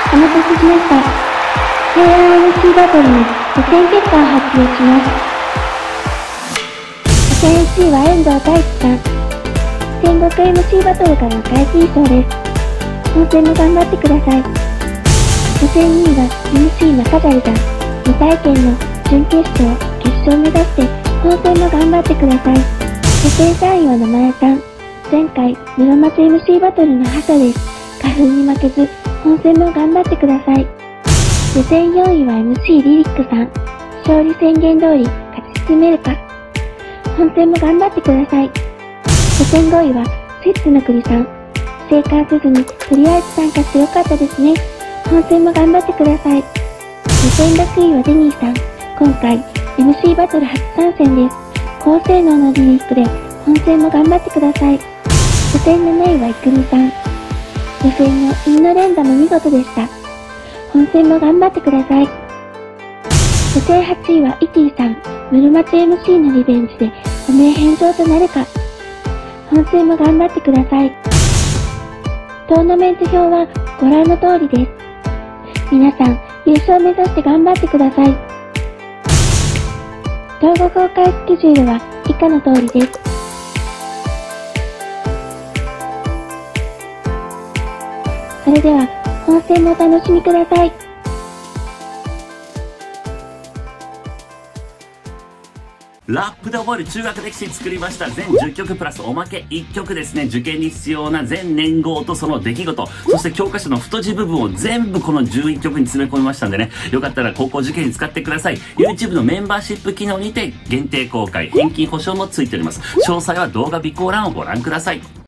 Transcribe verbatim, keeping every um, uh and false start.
お待たせしました。ケーアールエムシー バトルの予選結果を発表します。予選 エムシー は遠藤太一さん。戦国 エムシー バトルからの皆勤賞です。本戦も頑張ってください。予選にいは エムシー 中谷さん。未体験の準決勝、決勝目指して本戦も頑張ってください。予選さんいは野前さん。前回室町 エムシー バトルの覇者です。花粉に負けず本戦も頑張ってください。予選よんいは エムシー リリックさん。勝利宣言通り勝ち進めるか。本戦も頑張ってください。予選ごいはセッツの栗さん。生還せずにとりあえず参加してよかったですね。本戦も頑張ってください。予選ろくいはデニーさん。今回 エムシー バトル初参戦です。高性能のリリックで本戦も頑張ってください。予選なないはいくみさん。予選のインド連打も見事でした。本戦も頑張ってください。予選はちいはイティさん。室町 エムシー のリベンジで汚名返上となるか。本戦も頑張ってください。トーナメント表はご覧の通りです。皆さん、優勝目指して頑張ってください。動画公開スケジュールは以下の通りです。それでは、本戦もお楽しみください。 ラップで覚える中学歴史作りました。全じゅっきょくプラスおまけいっきょくですね。受験に必要な全年号とその出来事、そして教科書の太字部分を全部このじゅういっきょくに詰め込みましたんでね。よかったら高校受験に使ってください。YouTube のメンバーシップ機能にて限定公開、返金保証もついております。詳細は動画備考欄をご覧ください。